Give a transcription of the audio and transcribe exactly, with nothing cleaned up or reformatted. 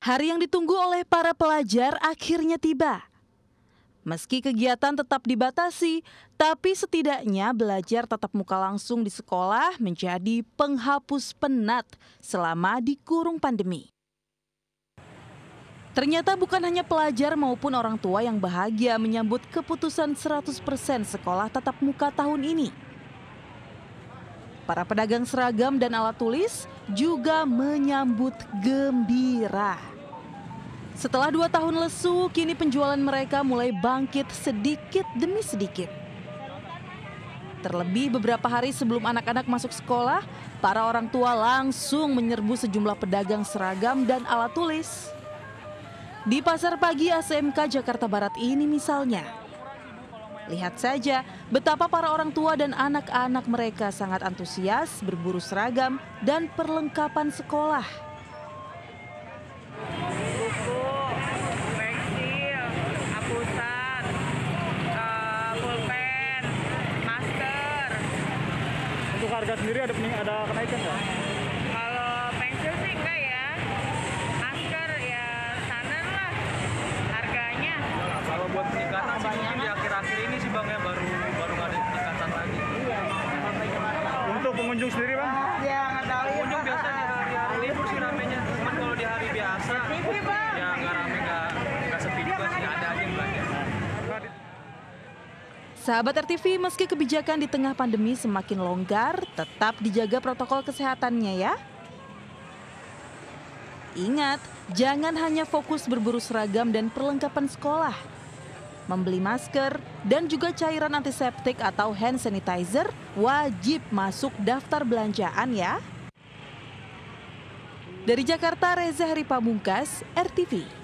Hari yang ditunggu oleh para pelajar akhirnya tiba. Meski kegiatan tetap dibatasi, tapi setidaknya belajar tatap muka langsung di sekolah menjadi penghapus penat selama dikurung pandemi. Ternyata bukan hanya pelajar maupun orang tua yang bahagia menyambut keputusan seratus persen sekolah tatap muka tahun ini. Para pedagang seragam dan alat tulis juga menyambut gembira. Setelah dua tahun lesu, kini penjualan mereka mulai bangkit sedikit demi sedikit. Terlebih beberapa hari sebelum anak-anak masuk sekolah, para orang tua langsung menyerbu sejumlah pedagang seragam dan alat tulis. Di Pasar Pagi A S M K Jakarta Barat ini misalnya. Lihat saja betapa para orang tua dan anak-anak mereka sangat antusias berburu seragam dan perlengkapan sekolah. Untuk harga sendiri ada ada kenaikan nggak? Kalau pensil sih enggak ya. Masker ya standar lah harganya. Kalau buat peningkatan sih mungkin di akhir-akhir ini sih Bang ya baru baru ada peningkatan lagi. Untuk pengunjung sendiri Bang? Ya nggak tahu ya. Pengunjung biasa di hari-hari libur sih ramenya. Cuman kalau di hari biasa ya nggak rame nggak nggak sepi juga sih, ada aja yang belanja. Sahabat R T V, meski kebijakan di tengah pandemi semakin longgar, tetap dijaga protokol kesehatannya ya. Ingat, jangan hanya fokus berburu seragam dan perlengkapan sekolah. Membeli masker dan juga cairan antiseptik atau hand sanitizer wajib masuk daftar belanjaan ya. Dari Jakarta, Reza Heri Pamungkas, R T V.